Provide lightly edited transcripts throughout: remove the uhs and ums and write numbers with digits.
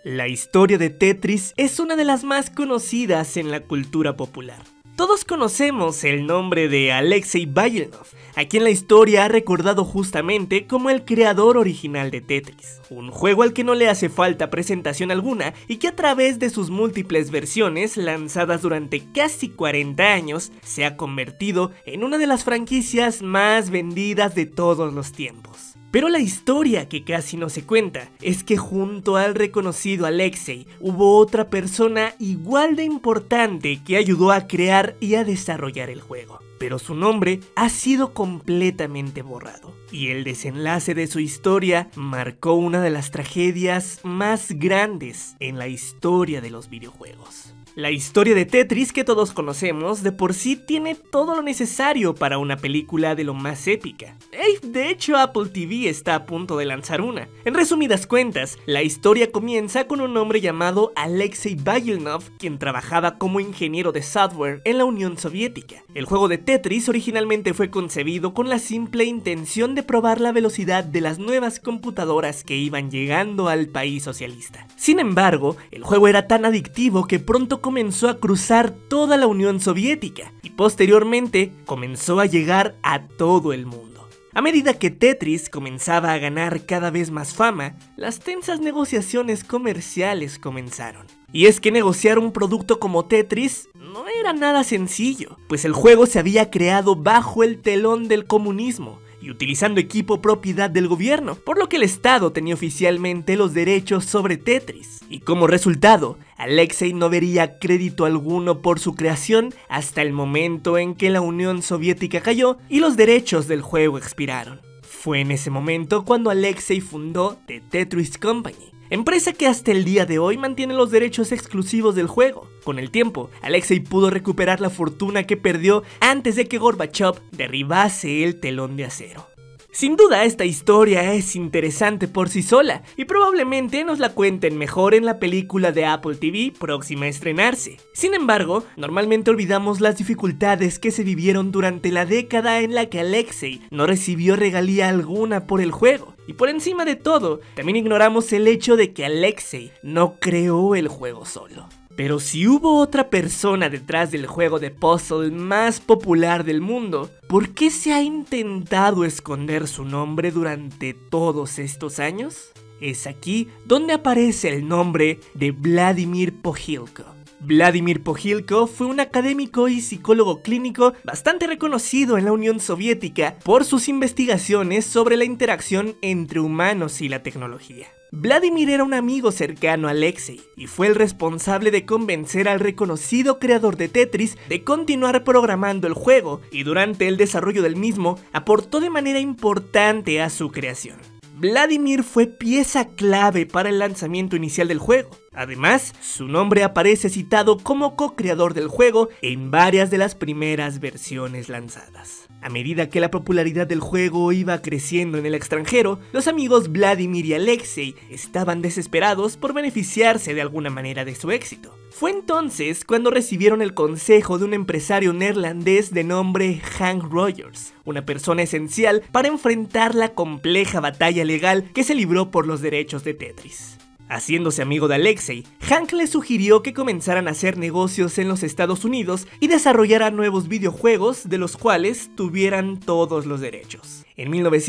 La historia de Tetris es una de las más conocidas en la cultura popular. Todos conocemos el nombre de Alexei Bailnov, a quien la historia ha recordado justamente como el creador original de Tetris, un juego al que no le hace falta presentación alguna y que a través de sus múltiples versiones lanzadas durante casi 40 años se ha convertido en una de las franquicias más vendidas de todos los tiempos. Pero la historia que casi no se cuenta es que junto al reconocido Alexei hubo otra persona igual de importante que ayudó a crear y a desarrollar el juego. Pero su nombre ha sido completamente borrado, y el desenlace de su historia marcó una de las tragedias más grandes en la historia de los videojuegos. La historia de Tetris que todos conocemos de por sí tiene todo lo necesario para una película de lo más épica. De hecho, Apple TV está a punto de lanzar una. En resumidas cuentas, la historia comienza con un hombre llamado Alexei Bailnov, quien trabajaba como ingeniero de software en la Unión Soviética. El juego de Tetris originalmente fue concebido con la simple intención de probar la velocidad de las nuevas computadoras que iban llegando al país socialista. Sin embargo, el juego era tan adictivo que pronto comenzó a cruzar toda la Unión Soviética y posteriormente comenzó a llegar a todo el mundo. A medida que Tetris comenzaba a ganar cada vez más fama, las tensas negociaciones comerciales comenzaron. Y es que negociar un producto como Tetris no era nada sencillo, pues el juego se había creado bajo el telón del comunismo y utilizando equipo propiedad del gobierno, por lo que el Estado tenía oficialmente los derechos sobre Tetris. Y como resultado, Alexei no vería crédito alguno por su creación hasta el momento en que la Unión Soviética cayó y los derechos del juego expiraron. Fue en ese momento cuando Alexei fundó The Tetris Company, empresa que hasta el día de hoy mantiene los derechos exclusivos del juego. Con el tiempo, Alexei pudo recuperar la fortuna que perdió antes de que Gorbachev derribase el telón de acero. Sin duda, esta historia es interesante por sí sola y probablemente nos la cuenten mejor en la película de Apple TV próxima a estrenarse. Sin embargo, normalmente olvidamos las dificultades que se vivieron durante la década en la que Alexei no recibió regalía alguna por el juego. Y por encima de todo, también ignoramos el hecho de que Alexei no creó el juego solo. Pero si hubo otra persona detrás del juego de puzzle más popular del mundo, ¿por qué se ha intentado esconder su nombre durante todos estos años? Es aquí donde aparece el nombre de Vladimir Pohilko. Vladimir Pohilko fue un académico y psicólogo clínico bastante reconocido en la Unión Soviética por sus investigaciones sobre la interacción entre humanos y la tecnología. Vladimir era un amigo cercano a Alexei y fue el responsable de convencer al reconocido creador de Tetris de continuar programando el juego, y durante el desarrollo del mismo aportó de manera importante a su creación. Vladimir fue pieza clave para el lanzamiento inicial del juego. Además, su nombre aparece citado como co-creador del juego en varias de las primeras versiones lanzadas. A medida que la popularidad del juego iba creciendo en el extranjero, los amigos Vladimir y Alexei estaban desesperados por beneficiarse de alguna manera de su éxito. Fue entonces cuando recibieron el consejo de un empresario neerlandés de nombre Hank Rogers, una persona esencial para enfrentar la compleja batalla legal que se libró por los derechos de Tetris. Haciéndose amigo de Alexei, Hank le sugirió que comenzaran a hacer negocios en los Estados Unidos y desarrollaran nuevos videojuegos de los cuales tuvieran todos los derechos. En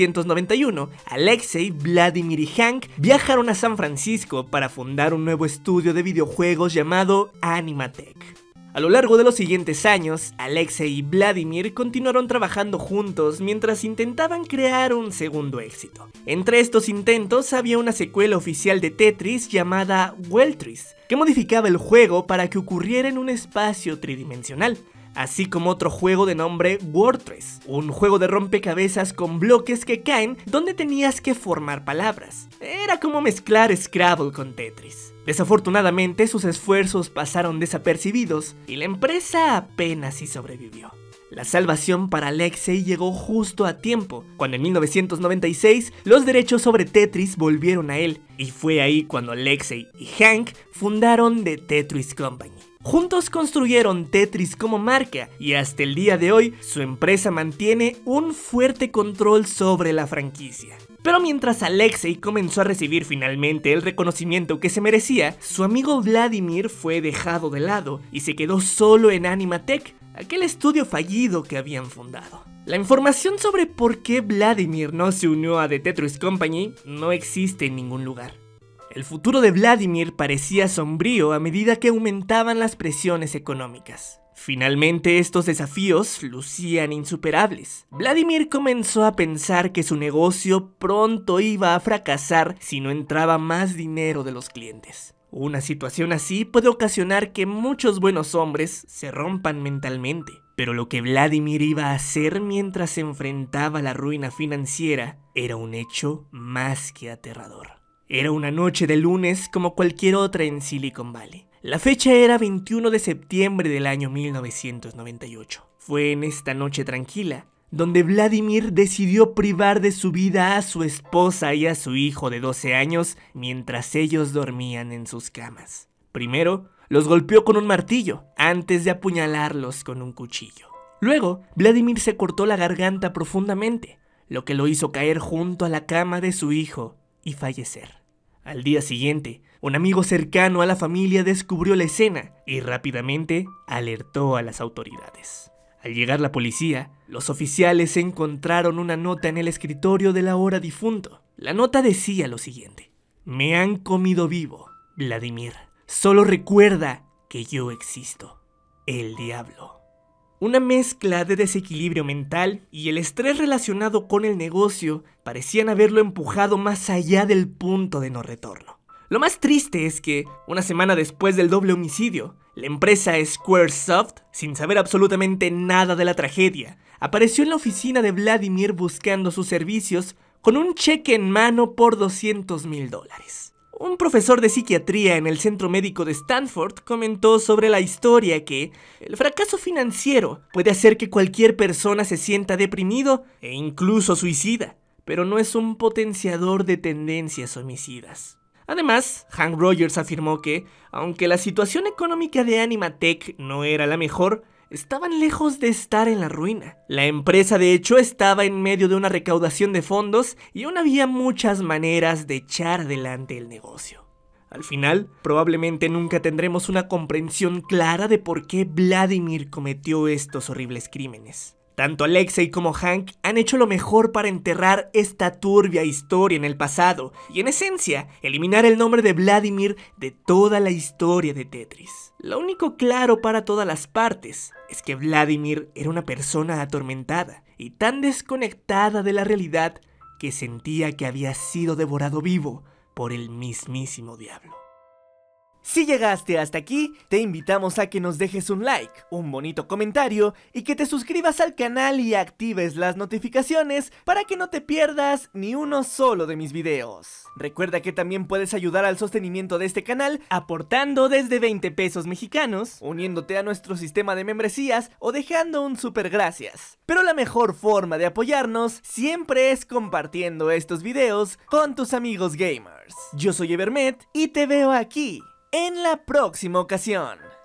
1991, Alexei, Vladimir y Hank viajaron a San Francisco para fundar un nuevo estudio de videojuegos llamado Animatech. A lo largo de los siguientes años, Alexei y Vladimir continuaron trabajando juntos mientras intentaban crear un segundo éxito. Entre estos intentos había una secuela oficial de Tetris llamada Weltris, que modificaba el juego para que ocurriera en un espacio tridimensional, así como otro juego de nombre Wordtress, un juego de rompecabezas con bloques que caen donde tenías que formar palabras. Era como mezclar Scrabble con Tetris. Desafortunadamente, sus esfuerzos pasaron desapercibidos y la empresa apenas si sobrevivió. La salvación para Alexei llegó justo a tiempo, cuando en 1996 los derechos sobre Tetris volvieron a él, y fue ahí cuando Alexei y Hank fundaron The Tetris Company. Juntos construyeron Tetris como marca y hasta el día de hoy su empresa mantiene un fuerte control sobre la franquicia. Pero mientras Alexei comenzó a recibir finalmente el reconocimiento que se merecía, su amigo Vladimir fue dejado de lado y se quedó solo en Animatech, aquel estudio fallido que habían fundado. La información sobre por qué Vladimir no se unió a The Tetris Company no existe en ningún lugar. El futuro de Vladimir parecía sombrío a medida que aumentaban las presiones económicas. Finalmente estos desafíos lucían insuperables. Vladimir comenzó a pensar que su negocio pronto iba a fracasar si no entraba más dinero de los clientes. Una situación así puede ocasionar que muchos buenos hombres se rompan mentalmente. Pero lo que Vladimir iba a hacer mientras se enfrentaba a la ruina financiera era un hecho más que aterrador. Era una noche de lunes como cualquier otra en Silicon Valley. La fecha era 21 de septiembre del año 1998. Fue en esta noche tranquila donde Vladimir decidió privar de su vida a su esposa y a su hijo de 12 años mientras ellos dormían en sus camas. Primero, los golpeó con un martillo antes de apuñalarlos con un cuchillo. Luego, Vladimir se cortó la garganta profundamente, lo que lo hizo caer junto a la cama de su hijo y fallecer. Al día siguiente, un amigo cercano a la familia descubrió la escena y rápidamente alertó a las autoridades. Al llegar la policía, los oficiales encontraron una nota en el escritorio del ahora difunto. La nota decía lo siguiente: "Me han comido vivo, Vladimir. Solo recuerda que yo existo, el diablo". Una mezcla de desequilibrio mental y el estrés relacionado con el negocio parecían haberlo empujado más allá del punto de no retorno. Lo más triste es que, una semana después del doble homicidio, la empresa Squaresoft, sin saber absolutamente nada de la tragedia, apareció en la oficina de Vladimir buscando sus servicios con un cheque en mano por $200,000. Un profesor de psiquiatría en el Centro Médico de Stanford comentó sobre la historia que el fracaso financiero puede hacer que cualquier persona se sienta deprimido e incluso suicida, pero no es un potenciador de tendencias homicidas. Además, Hank Rogers afirmó que, aunque la situación económica de Animatech no era la mejor, estaban lejos de estar en la ruina. La empresa de hecho estaba en medio de una recaudación de fondos y aún había muchas maneras de echar adelante el negocio. Al final, probablemente nunca tendremos una comprensión clara de por qué Vladimir cometió estos horribles crímenes. Tanto Alexei como Hank han hecho lo mejor para enterrar esta turbia historia en el pasado y, en esencia, eliminar el nombre de Vladimir de toda la historia de Tetris. Lo único claro para todas las partes es que Vladimir era una persona atormentada y tan desconectada de la realidad que sentía que había sido devorado vivo por el mismísimo diablo. Si llegaste hasta aquí, te invitamos a que nos dejes un like, un bonito comentario y que te suscribas al canal y actives las notificaciones para que no te pierdas ni uno solo de mis videos. Recuerda que también puedes ayudar al sostenimiento de este canal aportando desde 20 pesos mexicanos, uniéndote a nuestro sistema de membresías o dejando un super gracias. Pero la mejor forma de apoyarnos siempre es compartiendo estos videos con tus amigos gamers. Yo soy Evermet y te veo aquí en la próxima ocasión.